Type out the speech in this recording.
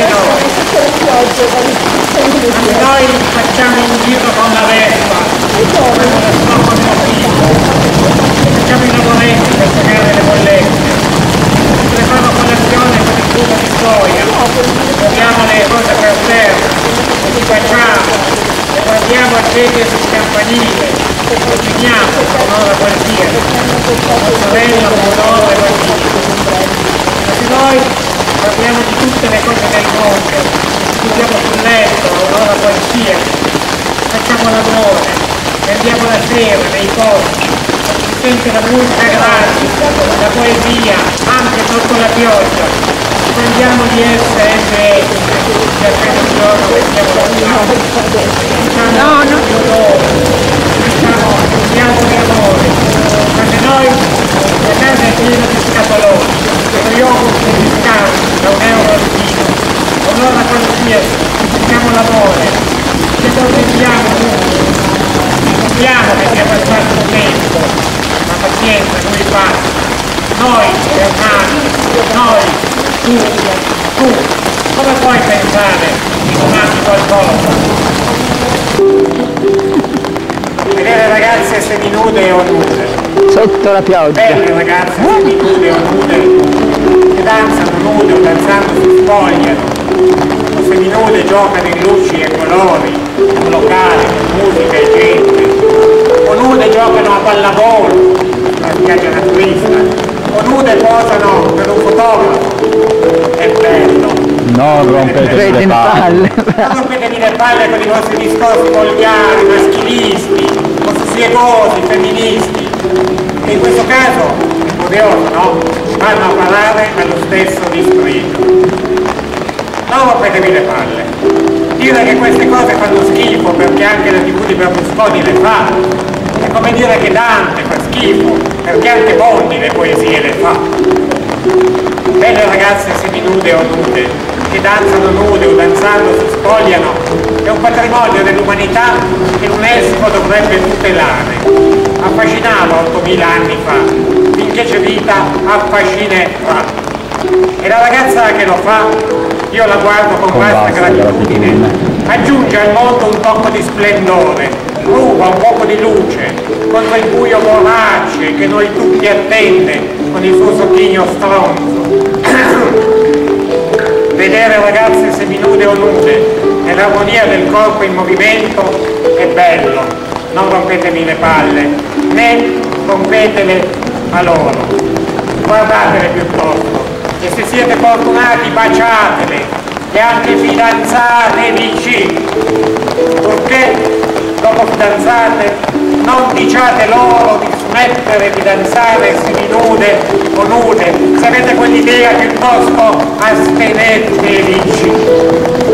Noi facciamo in giro con la Vespa, facciamo i lavoretti per pagare le bollette, preparo colazione con il fumo di soia, troviamo le cose per terra, ci facciamo, e guardiamo il video sul campanile, cuciniamo un'ora qualsiasi, mozzarella, pomodoro e bambini. Se noi parliamo di tutte le cose del mondo, studiamo sul letto a un'ora qualsiasi, facciamo l'amore, andiamo la sera nei posti, si sente la musica gratis, la poesia, anche sotto la pioggia, prendiamo gli SMS, che appena un giorno mettiamo la studiamo di amore, perché noi la casa è piena di scatoloni, lo yogurt è di scarpe da €1 al chilo, un'ora qualsiasi, facciamo l'amore, ci tormentiamo tutti, sappiamo che sia passato un tempo, ma pazienza, lui passa, noi Bernardo, noi, tu, come puoi pensare di donarti qualcosa? Vedere ragazze seminude o nude, sotto la pioggia, belle ragazze seminude o nude, che danzano nude o danzando si spogliano, o seminude giocano in luci e colori, in locali, musica e gente, o nude giocano a pallavolo, la spiaggia naturista, o nude posano per un fotografo, è bello. non rompete le palle. Non rompetemi le palle con i vostri discorsi volgari, maschilisti, siegosi, femministi, che in questo caso è curioso, no? Vanno a parlare allo stesso distrito. Non rompetemi le palle. Dire che queste cose fanno schifo perché anche la TV di Berlusconi le fa, è come dire che Dante fa schifo perché anche Bondi le poesie le fa. Belle ragazze seminude o nude, che danzano nude o danzando si spogliano, è un patrimonio dell'umanità che l'UNESCO dovrebbe tutelare. Affascinava 8000 anni fa, finché c'è vita affascinerà. E la ragazza che lo fa, io la guardo con vasta gratitudine, aggiunge al mondo un tocco di splendore, ruba un poco di luce contro il buio vorace che noi tutti attende con il suo socchigno stronzo. Vedere ragazze seminude o nude nell'armonia del corpo in movimento è bello, non rompetemi le palle, né rompetele a loro, guardatele piuttosto, e se siete fortunati baciatele, e anche fidanzatevici, purché dopo fidanzate non diciate loro di smettere di danzare seminude o nude, se avete quell'idea piuttosto astenetevici.